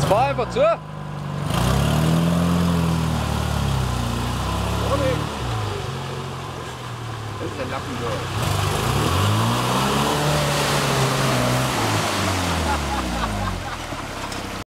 Fahr einfach zu. Das ist der Lappen durch.